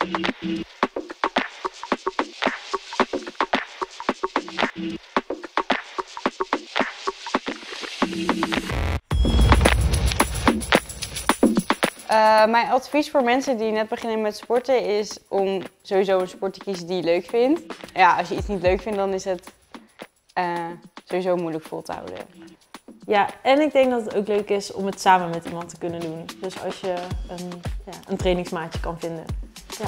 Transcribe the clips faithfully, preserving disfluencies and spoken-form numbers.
Uh, mijn advies voor mensen die net beginnen met sporten is om sowieso een sport te kiezen die je leuk vindt. Ja, als je iets niet leuk vindt, dan is het uh, sowieso moeilijk vol te houden. Ja, en ik denk dat het ook leuk is om het samen met iemand te kunnen doen. Dus als je een, ja, een trainingsmaatje kan vinden. Ja.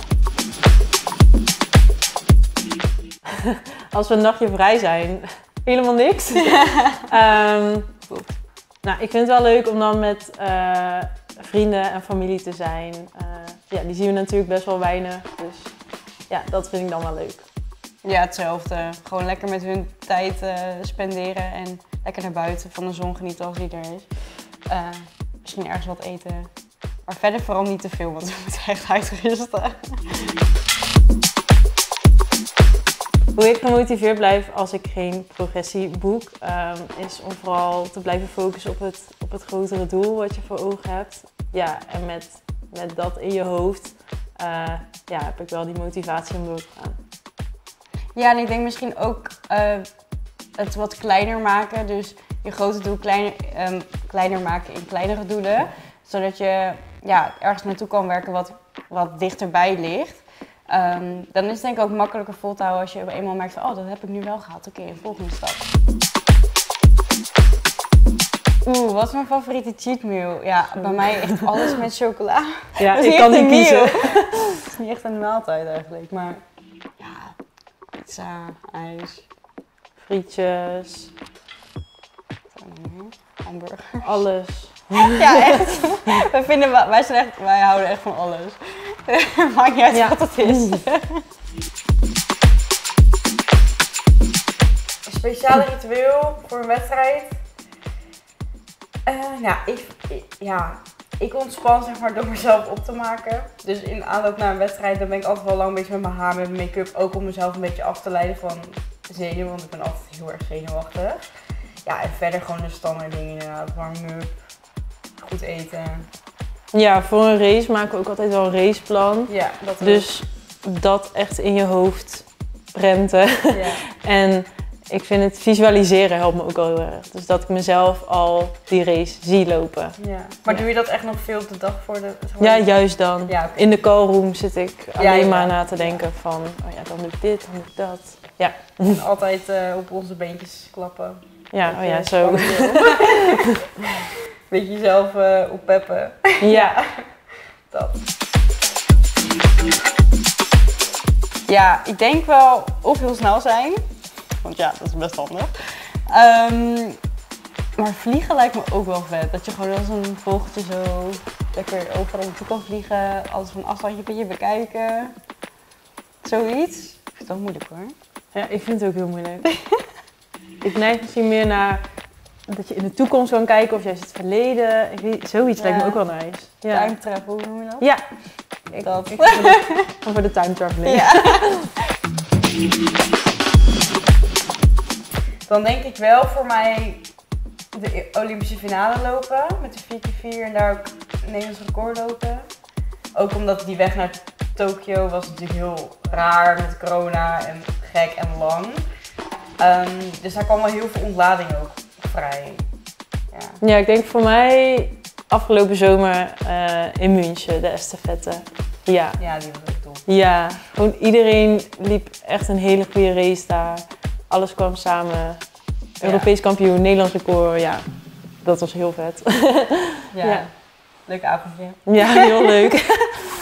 Als we een nachtje vrij zijn, helemaal niks. um, nou, ik vind het wel leuk om dan met uh, vrienden en familie te zijn. Uh, ja, die zien we natuurlijk best wel weinig. Dus ja, dat vind ik dan wel leuk. Ja, hetzelfde. Gewoon lekker met hun tijd uh, spenderen en lekker naar buiten van de zon genieten als die er is. Uh, misschien ergens wat eten. Maar verder vooral niet te veel, want we moeten echt uitrusten. Hoe ik gemotiveerd blijf als ik geen progressie boek, um, is om vooral te blijven focussen op het, op het grotere doel wat je voor ogen hebt. Ja, en met, met dat in je hoofd uh, ja, heb ik wel die motivatie om door te gaan. Ja, en ik denk misschien ook uh, het wat kleiner maken. Dus je grote doel kleiner, um, kleiner maken in kleinere doelen. Zodat je ja, ergens naartoe kan werken wat, wat dichterbij ligt. Um, dan is het denk ik ook makkelijker vol te houden als je eenmaal merkt van, oh, dat heb ik nu wel gehad. Oké, okay, een volgende stap. Oeh, wat is mijn favoriete cheat meal? Ja, bij mij echt alles met chocola. Ja, ik kan niet kiezen. Het is niet echt een maaltijd eigenlijk, maar ja, pizza, ijs, frietjes, hamburger, alles. Ja, echt. We vinden, wij, zijn echt, wij houden echt van alles. Maakt niet uit ja. wat het is. Een speciale ritueel voor een wedstrijd? Uh, nou, ik, ik, ja, ik ontspan zeg maar door mezelf op te maken. Dus in aanloop naar een wedstrijd dan ben ik altijd wel lang bezig met mijn haar, met mijn make-up. Ook om mezelf een beetje af te leiden van zenuwen, want ik ben altijd heel erg zenuwachtig. Ja, en verder gewoon de standaard dingen inderdaad. Warm-up, goed eten. Ja, voor een race maken we ook altijd wel een raceplan. Ja, dat dus ook. Dat echt in je hoofd prenten. Ja. En ik vind het visualiseren helpt me ook wel heel erg. Dus dat ik mezelf al die race zie lopen. Ja. Maar ja. Doe je dat echt nog veel op de dag voor de... Ja, juist dan. Ja, okay. In de callroom zit ik alleen ja, ja. maar na te denken van, oh ja, dan doe ik dit, dan doe ik dat. Ja. En altijd uh, op onze beentjes klappen. Ja, oh ja, zo. Beetje jezelf uh, oppeppen. Ja. Dat. Ja, ik denk wel of heel snel zijn. Want ja, dat is best handig. Um, maar vliegen lijkt me ook wel vet. Dat je gewoon als een vogeltje zo lekker overal naartoe kan vliegen. Alles van een afstandje kun je bekijken. Zoiets. Ik vind het wel moeilijk hoor. Ja, ik vind het ook heel moeilijk. Ik neig misschien meer naar dat je in de toekomst kan kijken of juist het verleden. Ik weet, zoiets ja. lijkt me ook wel nice. Ja. Time travel, hoe noem je dat? Ja. Ik, dat. Ik voor, de, voor de time traveling. Ja. Dan denk ik wel voor mij de Olympische finale lopen met de vier keer vier en daar ook een Nederlands record lopen. Ook omdat die weg naar Tokio was natuurlijk heel raar met corona en gek en lang. Um, dus daar kwam wel heel veel ontlading ook vrij. Ja, ja ik denk voor mij afgelopen zomer uh, in München, de estafette. Ja. Ja, die was ook tof. Ja, gewoon iedereen liep echt een hele goede race daar. Alles kwam samen. Europees ja. kampioen, Nederlands record, ja. Dat was heel vet. Ja, ja. Leuk avondje. Ja, heel leuk.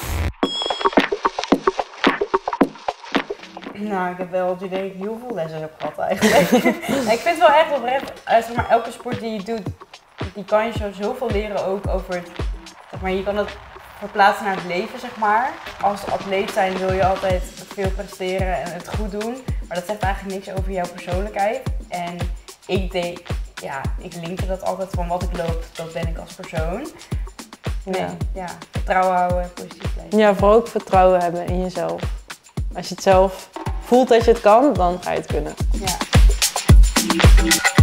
Nou, ik heb wel het idee dat ik heel veel lessen heb gehad eigenlijk. Ik vind het wel echt oprecht, zeg maar, elke sport die je doet, die kan je zo zoveel leren ook over het, zeg maar, je kan het verplaatsen naar het leven, zeg maar. Als atleet zijn wil je altijd veel presteren en het goed doen, maar dat zegt eigenlijk niks over jouw persoonlijkheid. En ik denk, ja, ik linkte dat altijd van wat ik loop, dat ben ik als persoon. Nee, ja, ja vertrouwen houden, positief blijven. Ja, vooral ook vertrouwen hebben in jezelf. Als je het zelf voelt dat je het kan, dan ga je het kunnen. Ja.